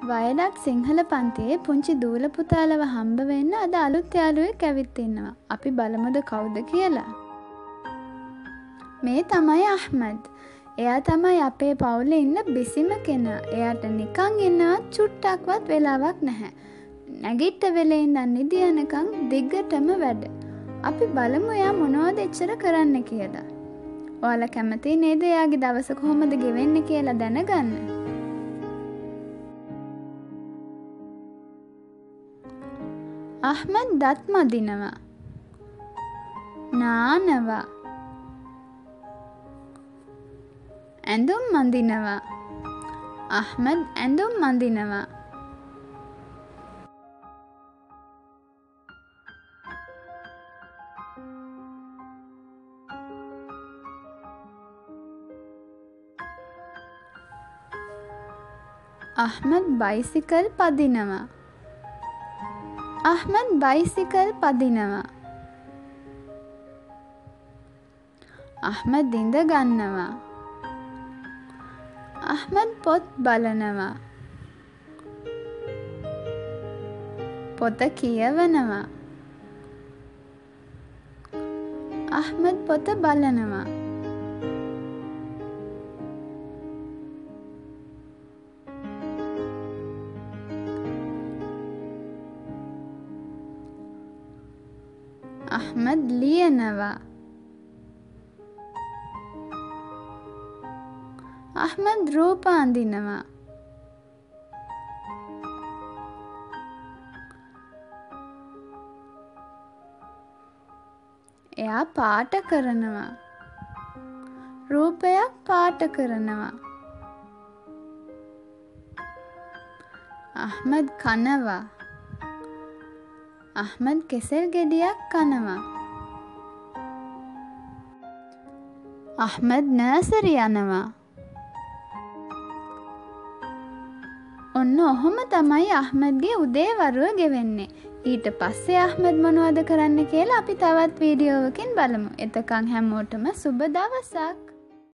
වයලක් සිංහල පන්තියේ පුංචි දූල පුතාලව හම්බ වෙන්න අද අලුත් යාළුවෙක් ඇවිත් ඉන්නවා. අපි බලමුද කවුද කියලා. මේ තමයි අහ්මද්. එයා තමයි අපේ පවුලේ ඉන්න බිසිම කෙනා. එයාට නිකන් ඉන්නවත් චුට්ටක්වත් වෙලාවක් නැහැ. නැගිට වෙලේ ඉඳන් නිදි යනකම් දිග්ගටම වැඩ. අපි බලමු එයා මොනවද එච්චර කරන්න කියලා. ඔයාලා කැමති නේද එයාගේ දවස කොහොමද ගෙවෙන්නේ කියලා දැනගන්න? අහ්මද් දත් මදිනවා. නානවා. ඇඳුම් මඳිනවා. අහ්මද් ඇඳුම් මඳිනවා. අහ්මද් බයිසිකල් පදිනවා. අහ්මද් බයිසිකල් පදිනවා. අහ්මද් ඉඳ ගන්නවා. අහ්මද් පොත් බලනවා. පොත කියවනවා. අහ්මද් පොත බලනවා. අහ්මද් ලියනවා. අහ්මද් රූප අඳිනවා. එයා පාට කරනවා. රූපයක් පාට කරනවා. අහ්මද් කනවා. අහ්මද් කෙසෙල් ගෙඩියක් කනවා. අහ්මද් නර්සරි යනවා. ඔන්න ඔහොම තමයි අහ්මද්ගේ උදේ වරුව ගෙවෙන්නේ. ඊට පස්සේ අහ්මද් මොනවද කරන්න කියලා අපි තවත් වීඩියෝවකින් බලමු. එතකන් හැමෝටම සුබ දවසක්.